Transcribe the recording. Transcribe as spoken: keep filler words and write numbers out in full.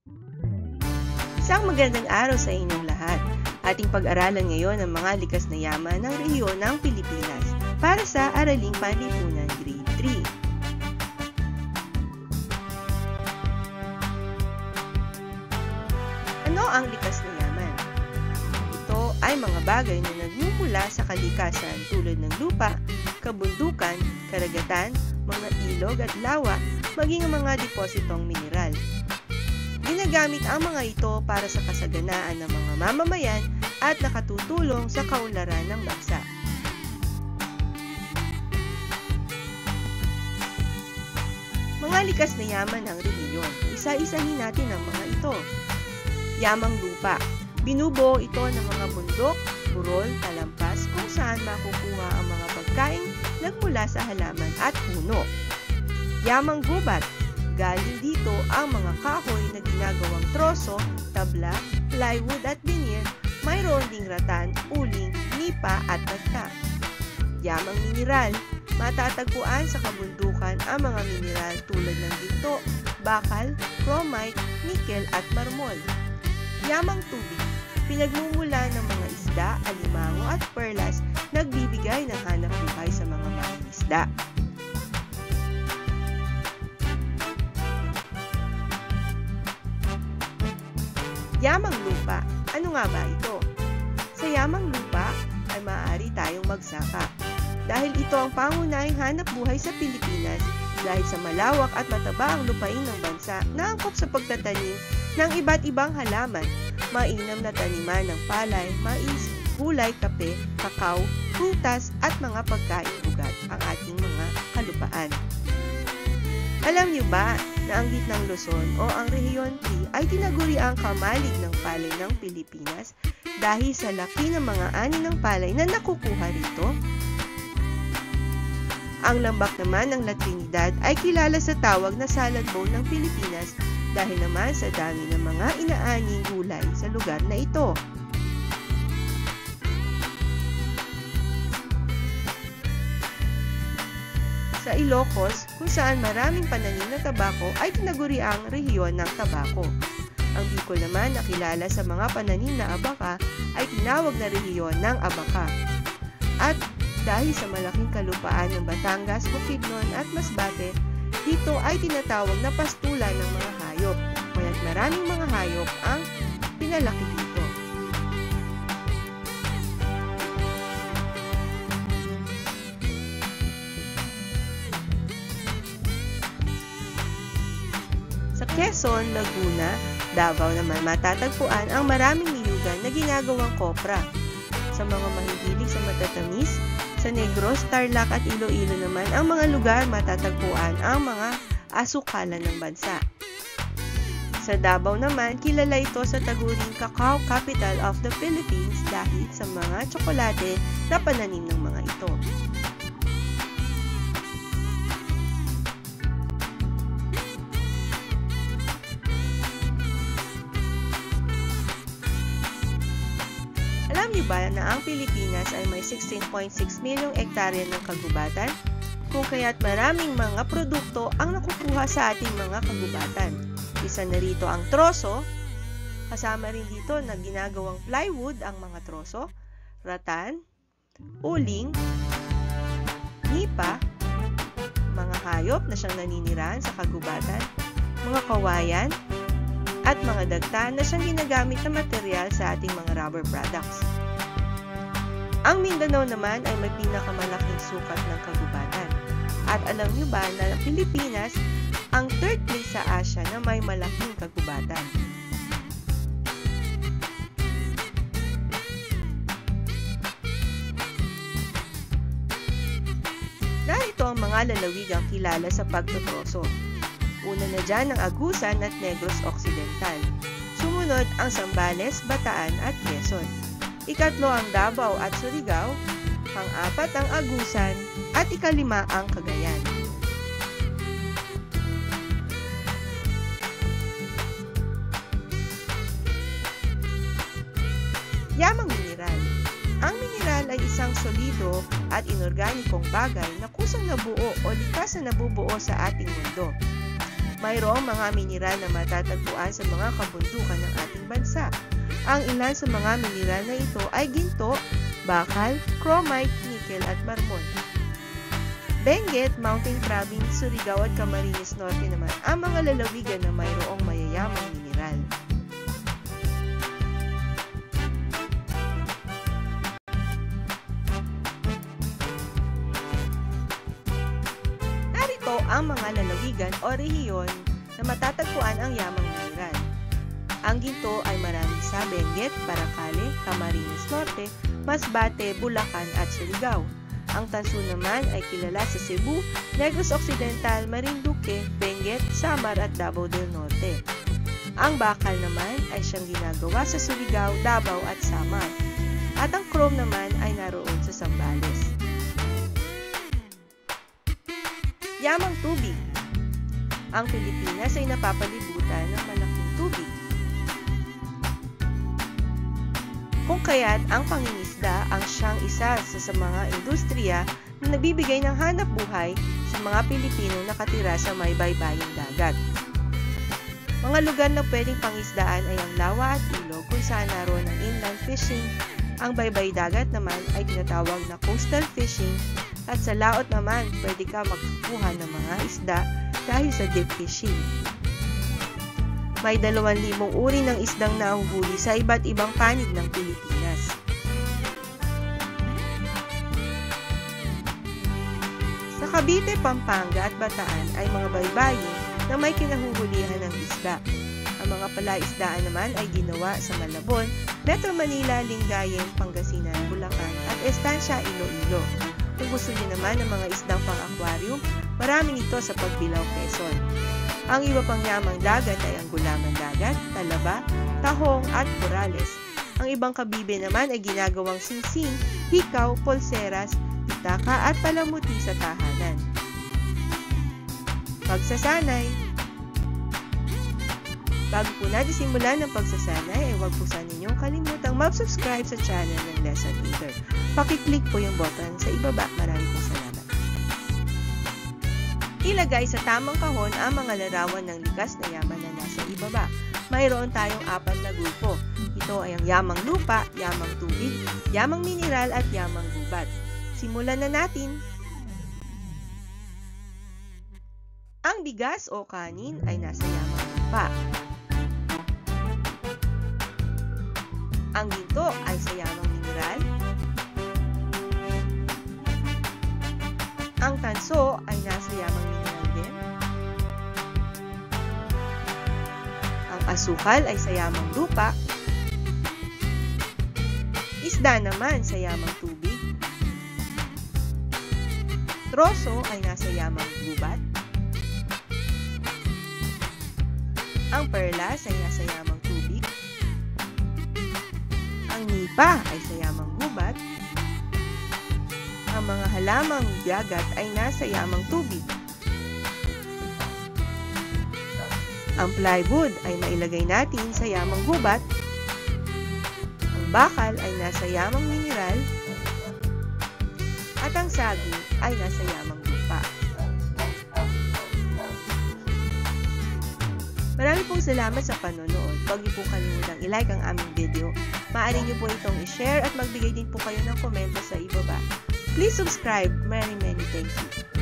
Isang magandang araw sa inyong lahat. Ating pag-aralan ngayon ang mga likas na yaman ng rehiyon ng Pilipinas para sa Araling Panlipunan Grade three. Ano ang likas na yaman? Ito ay mga bagay na nagmumula sa kalikasan tulad ng lupa, kabundukan, karagatan, mga ilog at lawa, maging ang mga depositong mineral. Ginagamit ang mga ito para sa kasaganaan ng mga mamamayan at nakatutulong sa kaunlaran ng bansa. Mga likas na yaman ng rehiyon. Isa-isahin natin ang mga ito. Yamang lupa. Binubuo ito ng mga bundok, burol, talampas kung saan makukuha ang mga pagkain nagmula sa halaman at puno. Yamang gubat. Galing dito ang mga kahoy na ginagawang troso, tabla, plywood at veneer, mayroon ding ratan, uling, nipa at dagta. Yamang mineral. Matatagpuan sa kabundukan ang mga mineral tulad ng ginto, bakal, chromite, nickel at marmol. Yamang tubig. Pinagmumula ng mga isda, alimango at perlas, nagbibigay ng hanap buhay sa mga mangingisda. Yamang lupa. Ano nga ba ito? Sa yamang lupa ay maaari tayong magsaka. Dahil ito ang pangunahing hanap buhay sa Pilipinas dahil sa malawak at mataba ang lupain ng bansa na angkop sa pagtatanim ng iba't ibang halaman, mainam na taniman ng palay, mais, gulay, kape, kakao, prutas at mga pagkain-ugat ang ating mga kalupaan. Alam niyo ba na ang gitnang Luzon o ang Rehiyon three ay tinaguri ang kamalig ng palay ng Pilipinas dahil sa laki ng mga ani ng palay na nakukuha rito? Ang lambak naman ng La Trinidad ay kilala sa tawag na salad bowl ng Pilipinas dahil naman sa dami ng mga inaaning gulay sa lugar na ito. Sa Ilocos, kung saan maraming pananim na tabako ay tinaguri ang rehiyon ng tabako. Ang Bicol naman na kilala sa mga pananim na abaka ay tinawag na rehiyon ng abaka. At dahil sa malaking kalupaan ng Batangas, Bukidnon at Masbate, dito ay tinatawag na pastulan ng mga hayop, kaya't maraming mga hayop ang pinalaki dito. Sa Quezon, Laguna, Davao naman matatagpuan ang maraming niyugan na ginagawang kopra. Sa mga mahihilig sa matatamis, sa Negros, Tarlac at Iloilo naman ang mga lugar matatagpuan ang mga asukalan ng bansa. Sa Davao naman, kilala ito sa taguring Cacao Capital of the Philippines dahil sa mga tsokolate na pananim ng mga ito. Alam niyo ba na ang Pilipinas ay may sixteen point six milyong ektarya ng kagubatan? Kung kaya't maraming mga produkto ang nakukuha sa ating mga kagubatan. Isa na rito ang troso, kasama rin dito na ginagawang plywood ang mga troso, ratan, uling, nipa, mga hayop na siyang naninirahan sa kagubatan, mga kawayan, at mga dagta na siyang ginagamit na material sa ating mga rubber products. Ang Mindanao naman ay may pinakamalaking sukat ng kagubatan. At alam niyo ba na ang Pilipinas ang third place sa Asia na may malaking kagubatan? Narito ang mga lalawigang kilala sa pagtutroso. Una na dyan ang Agusan at Negros Occidental. Sumunod ang Zambales, Bataan at Quezon. Ikatlo ang Davao at Surigao. Pang-apat ang Agusan at ikalima ang Cagayan. Yamang mineral. Ang mineral ay isang solido at inorganikong bagay na kusang nabuo o likas na nabubuo sa ating mundo. Mayroong mga mineral na matatagpuan sa mga kabundukan ng ating bansa. Ang ilan sa mga mineral na ito ay ginto, bakal, chromite, nickel at marmol. Benguet, Mountain Province, Surigao at Camarines Norte naman ang mga lalawigan na mayroong mayayamang mineral. Ang mga lalawigan o rehiyon na matatagpuan ang yamang mineral. Ang ginto ay marami sa Benguet, Paracale, Camarines Norte, Masbate, Bulacan at Surigao. Ang tanso naman ay kilala sa Cebu, Negros Occidental, Marinduque, Benguet, Samar at Davao del Norte. Ang bakal naman ay siyang ginagawa sa Surigao, Davao at Samar. At ang chrome naman ay naroon sa Zambales. Yamang tubig. Ang Pilipinas ay napapalibutan ng malaking tubig. Kung kaya't ang pangingisda ang siyang isa sa, sa mga industriya na nagbibigay ng hanap buhay sa mga Pilipino na nakatira sa may baybaying dagat. Mga lugar na pwedeng pangisdaan ay ang lawa at ilog kung saan naroon ang inland fishing. Ang baybay dagat naman ay tinatawag na coastal fishing. At sa laot naman, pwede ka magkukuha ng mga isda dahil sa deep fishing. May dalawang libong uri ng isdang nahuhuli sa iba't ibang panig ng Pilipinas. Sa Cavite, Pampanga at Bataan ay mga baybayin na may kinahuhulihan ng isda. Ang mga palaisdaan naman ay ginawa sa Malabon, Metro Manila, Lingayen, Pangasinan, Bulacan at Estancia, Iloilo. Kung gusto niyo naman ng mga isdang pang-aquarium, marami nito sa Pagbilao, Quezon. Ang iba pang yamang dagat ay ang gulaman dagat, talaba, tahong at corales. Ang ibang kabibe naman ay ginagawang singsing, hikaw, pulseras, pitaka at palamuti sa tahanan. Pagsasanay. Bago po natin simulan ng pagsasanay, ay huwag po sana ninyong kalimutang mag-subscribe sa channel ng Lesson Eater. Pakiclick po yung button sa ibaba. Maraming po salamat. Ilagay sa tamang kahon ang mga larawan ng likas na yaman na nasa ibaba. Mayroon tayong apat na grupo. Ito ay ang yamang lupa, yamang tubig, yamang mineral at yamang gubat. Simulan na natin! Ang bigas o kanin ay nasa yamang lupa. Ang ginto ay sa yamang mineral. Ang tanso ay nasa yamang mineral din. Ang asukal ay sa yamang lupa. Isda naman sa yamang tubig. Troso ay nasa yamang gubat. Ang perlas ay nasa yamang tubig. Ang nipa ay sa yamang gubat. Ang mga halamang dagat ay nasa yamang tubig. Ang plywood ay mailagay natin sa yamang gubat. Ang bakal ay nasa yamang mineral. At ang saging ay nasa yamang lupa. Maraming pong salamat sa panonood. Huwag niyo po kalimutang i-like ang aming video. Maaari niyo po itong i-share at magbigay din po kayo ng komento sa ibaba. Please subscribe. Many, many thank you.